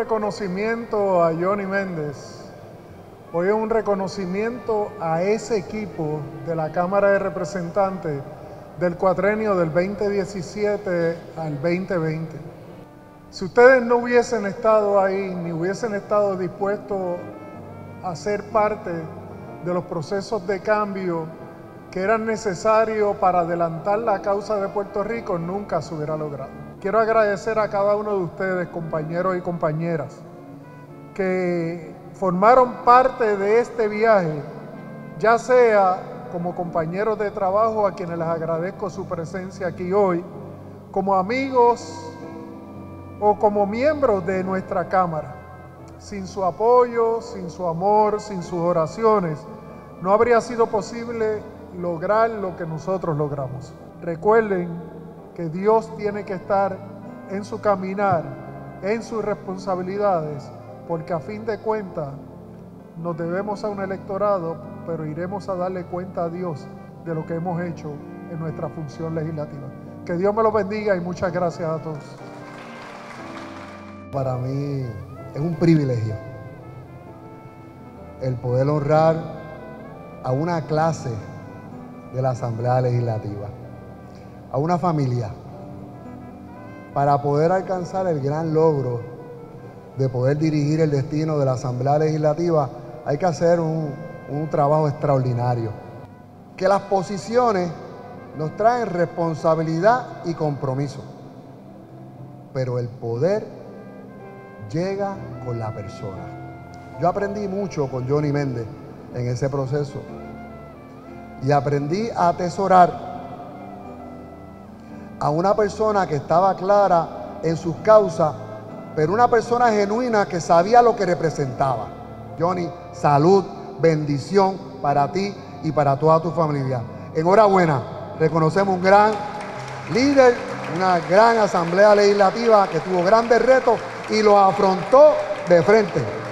reconocimiento a Johnny Méndez. Hoy es un reconocimiento a ese equipo de la Cámara de Representantes del cuatrenio del 2017 al 2020. Si ustedes no hubiesen estado ahí, ni hubiesen estado dispuestos a ser parte de los procesos de cambio que eran necesarios para adelantar la causa de Puerto Rico, nunca se hubiera logrado. Quiero agradecer a cada uno de ustedes, compañeros y compañeras, que formaron parte de este viaje, ya sea como compañeros de trabajo, a quienes les agradezco su presencia aquí hoy, como amigos o como miembros de nuestra Cámara. Sin su apoyo, sin su amor, sin sus oraciones, no habría sido posible lograr lo que nosotros logramos. Recuerden que Dios tiene que estar en su caminar, en sus responsabilidades, porque a fin de cuentas nos debemos a un electorado, pero iremos a darle cuenta a Dios de lo que hemos hecho en nuestra función legislativa. Que Dios me los bendiga y muchas gracias a todos. Para mí es un privilegio el poder honrar a una clase de la Asamblea Legislativa, a una familia, para poder alcanzar el gran logro de poder dirigir el destino de la Asamblea Legislativa. Hay que hacer un trabajo extraordinario. Que las posiciones nos traen responsabilidad y compromiso, pero el poder llega con la persona. Yo aprendí mucho con Johnny Méndez en ese proceso y aprendí a atesorar a una persona que estaba clara en sus causas, pero una persona genuina que sabía lo que representaba. Johnny, salud, bendición para ti y para toda tu familia. Enhorabuena, reconocemos un gran líder, una gran Asamblea Legislativa que tuvo grandes retos y los afrontó de frente.